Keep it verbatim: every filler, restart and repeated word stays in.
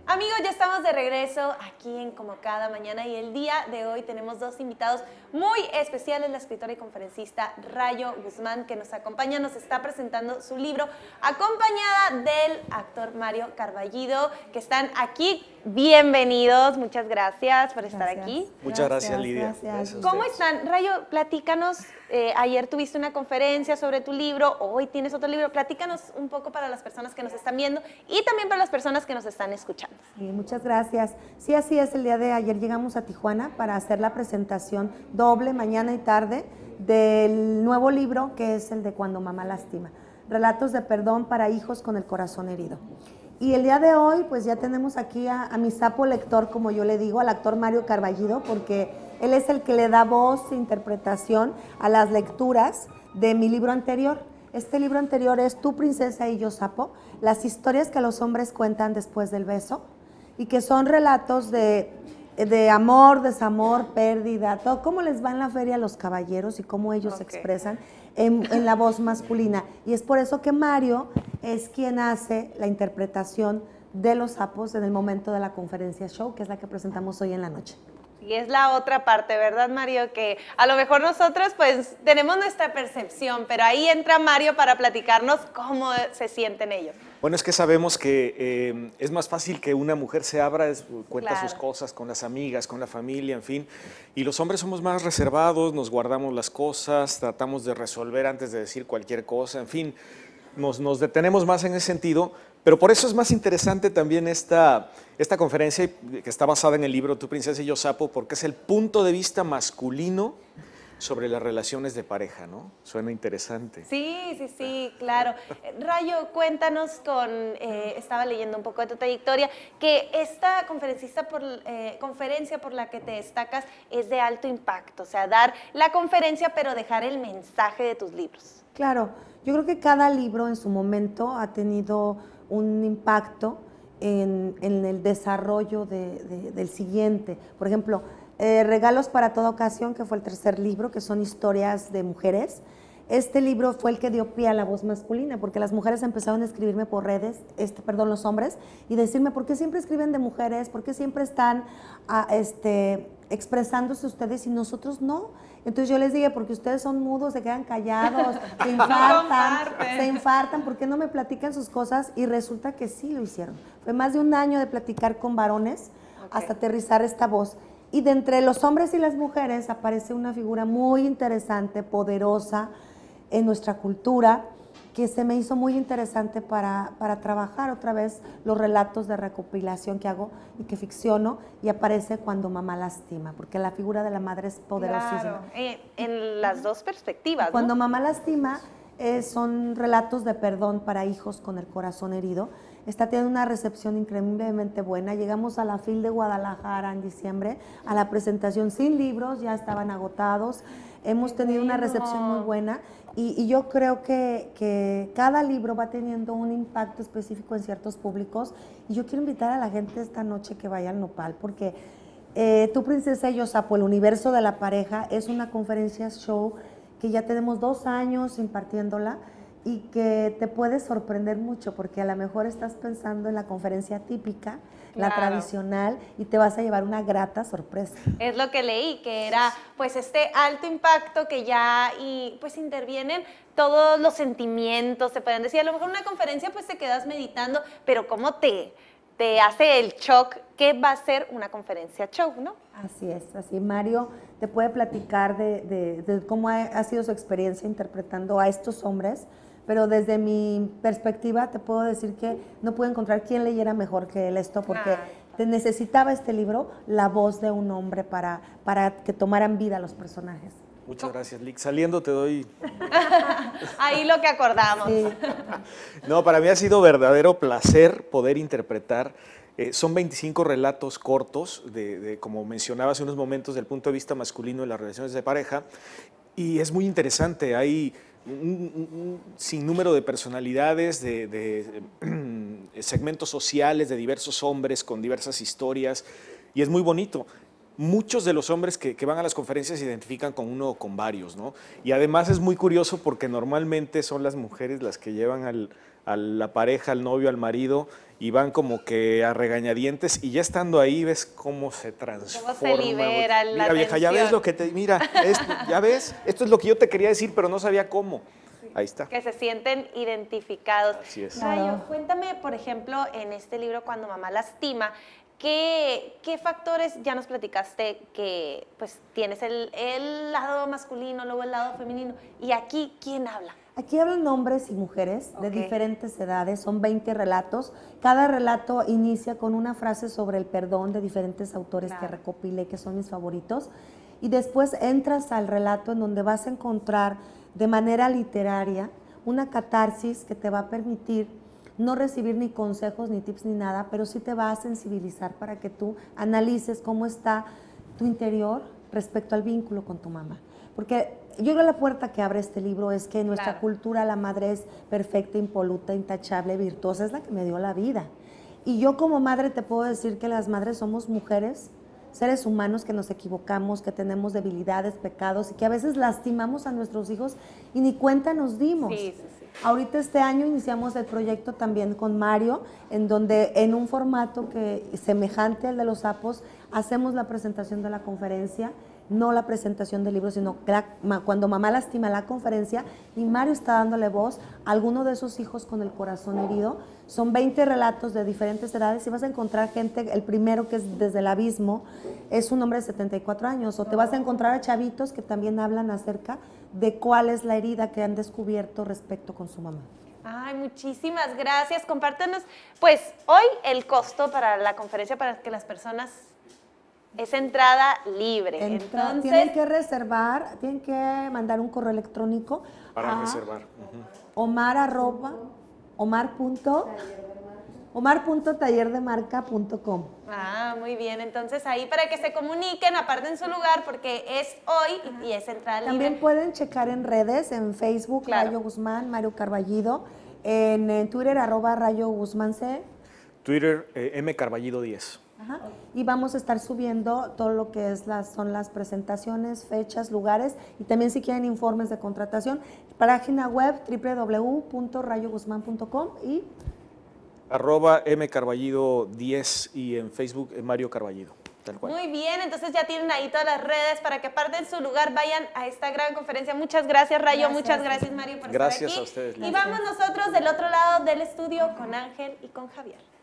Amigos, ya estamos de regreso aquí en Como Cada Mañana y el día de hoy tenemos dos invitados muy especiales, la escritora y conferencista Rayo Guzmán, que nos acompaña, nos está presentando su libro, acompañada del actor Mario Carballido, que están aquí. Bienvenidos, muchas gracias por estar Gracias. aquí. Muchas gracias, Gracias, Lidia. gracias. Gracias a ¿Cómo ustedes. están? Rayo, platícanos, eh, ayer tuviste una conferencia sobre tu libro, hoy tienes otro libro, platícanos un poco para las personas que nos están viendo y también para las personas que nos están escuchando. Sí, muchas gracias. Sí, así es, el día de ayer llegamos a Tijuana para hacer la presentación doble, mañana y tarde, del nuevo libro que es el de Cuando Mamá Lastima, Relatos de Perdón para Hijos con el Corazón Herido. Y el día de hoy, pues ya tenemos aquí a, a mi sapo lector, como yo le digo, al actor Mario Carballido, porque él es el que le da voz e interpretación a las lecturas de mi libro anterior. Este libro anterior es Tu princesa y yo sapo, las historias que los hombres cuentan después del beso, y que son relatos de, de amor, desamor, pérdida, todo, cómo les va en la feria a los caballeros y cómo ellos se Ok. expresan en, en la voz masculina. Y es por eso que Mario es quien hace la interpretación de los sapos en el momento de la conferencia show, que es la que presentamos hoy en la noche. Y es la otra parte, ¿verdad, Mario? Que a lo mejor nosotros pues tenemos nuestra percepción, pero ahí entra Mario para platicarnos cómo se sienten ellos. Bueno, es que sabemos que eh, es más fácil que una mujer se abra, es- cuenta Claro. sus cosas con las amigas, con la familia, en fin. Y los hombres somos más reservados, nos guardamos las cosas, tratamos de resolver antes de decir cualquier cosa, en fin. Nos, nos detenemos más en ese sentido, pero por eso es más interesante también esta, esta conferencia que está basada en el libro Tu princesa y yo sapo, porque es el punto de vista masculino sobre las relaciones de pareja, ¿no? Suena interesante. Sí, sí, sí, claro. Eh, Rayo, cuéntanos con, eh, estaba leyendo un poco de tu trayectoria, que esta conferencista por, eh, conferencia por la que te destacas es de alto impacto, o sea, dar la conferencia pero dejar el mensaje de tus libros. Claro, yo creo que cada libro en su momento ha tenido un impacto en, en el desarrollo de- de- del siguiente. Por ejemplo, eh, Regalos para toda ocasión, que fue el tercer libro, que son historias de mujeres. Este libro fue el que dio pie a la voz masculina, porque las mujeres empezaron a escribirme por redes, este, perdón, los hombres, y decirme, ¿por qué siempre escriben de mujeres? ¿Por qué siempre están ah, este, expresándose ustedes y nosotros no? Entonces yo les dije, porque ustedes son mudos, se quedan callados, se infartan, comparten. se infartan, ¿por qué no me platican sus cosas? Y resulta que sí lo hicieron. Fue más de un año de platicar con varones Ok. hasta aterrizar esta voz. Y de entre los hombres y las mujeres aparece una figura muy interesante, poderosa en nuestra cultura, que se me hizo muy interesante para, para trabajar otra vez los relatos de recopilación que hago y que ficciono, y aparece Cuando Mamá Lastima, porque la figura de la madre es poderosísima. Claro, eh, en las dos perspectivas, ¿no? Cuando Mamá Lastima eh, son relatos de perdón para hijos con el corazón herido. Está teniendo una recepción increíblemente buena. Llegamos a la F I L de Guadalajara en diciembre, a la presentación sin libros, ya estaban agotados. Hemos Qué tenido una bueno. recepción muy buena y, y yo creo que, que cada libro va teniendo un impacto específico en ciertos públicos, y yo quiero invitar a la gente esta noche que vaya al Nopal, porque eh, Tu princesa y yo sapo, el universo de la pareja, es una conferencia show que ya tenemos dos años impartiéndola y que te puede sorprender mucho, porque a lo mejor estás pensando en la conferencia típica, la Claro. tradicional, y te vas a llevar una grata sorpresa. Es lo que leí, que era pues este alto impacto que ya y pues intervienen todos los sentimientos, se pueden decir. A lo mejor una conferencia pues te quedas meditando, pero cómo te, te hace el shock, ¿qué va a ser una conferencia show, no? Así es, así Mario te puede platicar de, de- de cómo ha, ha sido su experiencia interpretando a estos hombres, pero desde mi perspectiva te puedo decir que no puedo encontrar quién leyera mejor que él esto, porque Ah. te necesitaba este libro, la voz de un hombre para, para que tomaran vida los personajes. Muchas gracias, Lick. Saliendo te doy... Ahí lo que acordamos. Sí. No, para mí ha sido verdadero placer poder interpretar. Eh, son veinticinco relatos cortos, de, de, como mencionaba hace unos momentos, del punto de vista masculino de las relaciones de pareja. Y es muy interesante. Hay un, un- un sinnúmero de personalidades, de, de, eh, segmentos sociales, de diversos hombres con diversas historias. Y es muy bonito. muchos de los hombres que, que van a las conferencias se identifican con uno o con varios, ¿no? Y además es muy curioso porque normalmente son las mujeres las que llevan al, a la pareja, al novio, al marido, y van como que a regañadientes, y ya estando ahí ves cómo se transforma. Cómo se libera la Mira, vieja, ya ves lo que te... Mira, esto, ya ves, esto es lo que yo te quería decir, pero no sabía cómo. Ahí está. Que se sienten identificados. Así es. Rayo, Claro. cuéntame, por ejemplo, en este libro, Cuando mamá lastima, ¿qué, qué factores, ya nos platicaste que pues tienes el, el lado masculino, luego el lado femenino, y aquí, ¿quién habla? Aquí hablan hombres y mujeres de Ok. diferentes edades, son veinte relatos. Cada relato inicia con una frase sobre el perdón de diferentes autores Claro. que recopilé, que son mis favoritos. Y después entras al relato en donde vas a encontrar de manera literaria una catarsis que te va a permitir no recibir ni consejos, ni tips, ni nada, pero sí te va a sensibilizar para que tú analices cómo está tu interior respecto al vínculo con tu mamá. Porque yo creo que la puerta que abre este libro es que en nuestra Claro. cultura la madre es perfecta, impoluta, intachable, virtuosa, es la que me dio la vida. Y yo como madre te puedo decir que las madres somos mujeres, seres humanos que nos equivocamos, que tenemos debilidades, pecados y que a veces lastimamos a nuestros hijos y ni cuenta nos dimos. Sí, sí, sí. Ahorita este año iniciamos el proyecto también con Mario, en donde en un formato que semejante al de los sapos, hacemos la presentación de la conferencia, no la presentación del libro, sino la, ma, cuando mamá lastima la conferencia, y Mario está dándole voz a alguno de esos hijos con el corazón herido. Son veinte relatos de diferentes edades y vas a encontrar gente, el primero que es Desde el Abismo, es un hombre de setenta y cuatro años, o te vas a encontrar a chavitos que también hablan acerca de cuál es la herida que han descubierto respecto con su mamá. Ay, muchísimas gracias. Compártenos, pues, hoy el costo para la conferencia para que las personas... Es entrada libre. Entra- Entonces, tienen que reservar, tienen que mandar un correo electrónico Para a reservar. Ujú. omar arroba, omar punto, omar punto taller de marca punto com. ah, muy bien. Entonces, ahí para que se comuniquen, aparten su lugar, porque es hoy y es entrada También libre. pueden checar en redes, en Facebook, Claro. Rayo Guzmán, Mario Carballido, en, en Twitter, arroba Rayo Guzmán C. Twitter, eh, M Carballido diez. Ajá. Y vamos a estar subiendo todo lo que es las, son las presentaciones, fechas, lugares, y también si quieren informes de contratación, página web doble u doble u doble u punto rayo guzmán punto com y Arroba M Carballido diez y en Facebook eh, Mario Carballido, tal cual. Muy bien, entonces ya tienen ahí todas las redes para que aparten su lugar, vayan a esta gran conferencia. Muchas gracias, Rayo. Gracias. Muchas gracias, Mario, por Gracias estar aquí. a ustedes, Y Lili. vamos nosotros del otro lado del estudio con Ángel y con Javier.